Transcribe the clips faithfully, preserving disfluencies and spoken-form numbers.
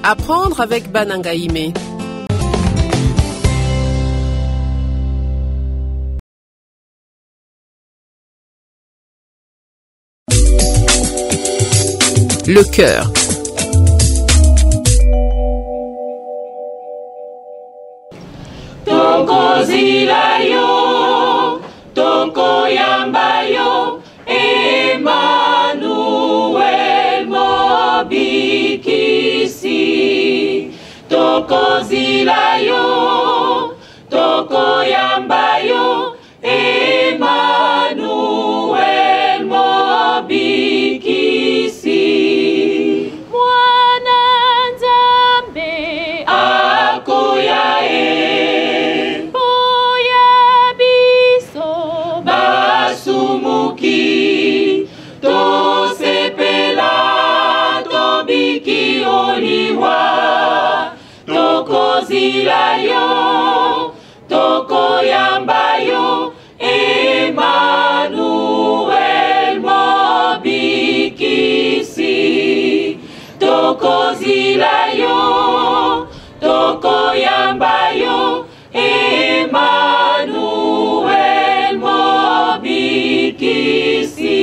Apprendre avec Banangaïmé. Le cœur. Toko zilayo, toko yambayo, Emmanuel mobikisi. Toko zilayo, toko yambayo, Emmanuel mobikisi. Mwana Nzambe akoya e. Basumuki, to sepela, to biki oliwa, to kozilayo, to koyambayo, Emmanuel mobikisi. To kozilayo, to koyambayo, Emmanuel mobikisi.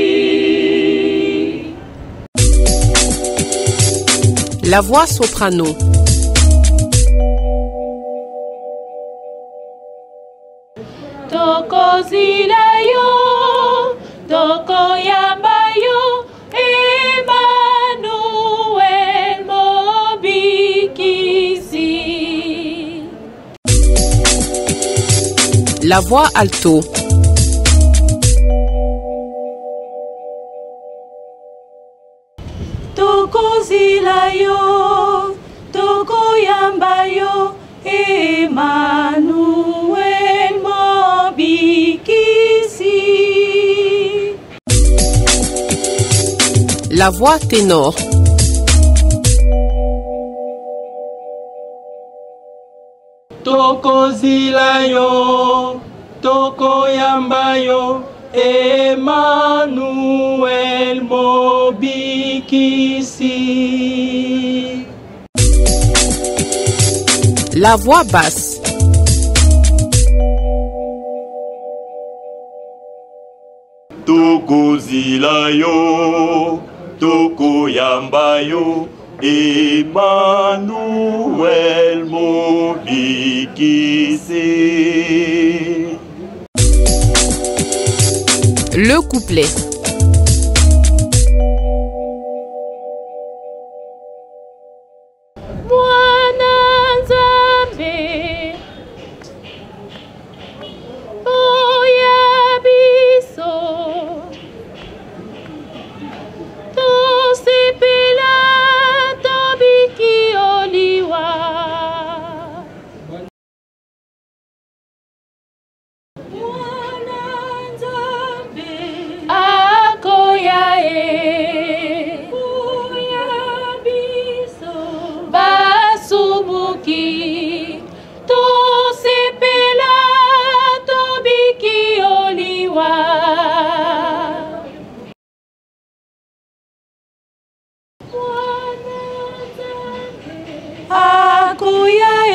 La voix soprano. Toko zilayo, toko yambayo, Emmanuel mobikisi. La voix alto. Toko zilayo, toko yambayo, Emmanuel mobikisi. La voix ténor. Toko zilayo, toko yambayo, Emmanuel mobikisi. La voix basse. Toko zilayo, toko yambayo, Emmanuel mobikisi. Le couplet. Mwana Nzambe oya biso, tosepela tobiki oliwa. Mwana Nzambe akoya e, oya biso, basumuki, tosepela tobiki oliwa. Mwana Nzambe akoya e,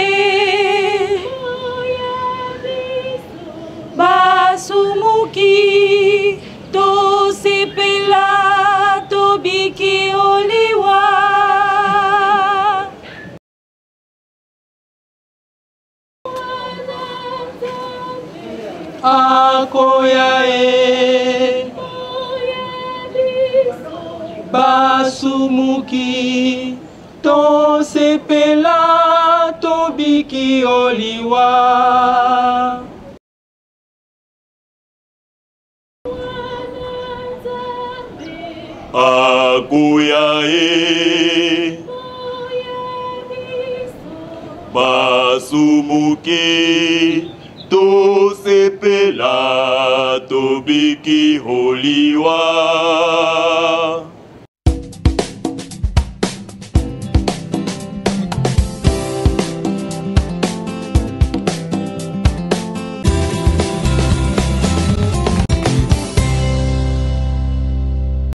oya biso, basumuki, tosepela tobiki oliwa. Akoya e, basumuki, to sepela, to biki oliwa. Akoya e, basumuki, to sepela, to biki oliwa.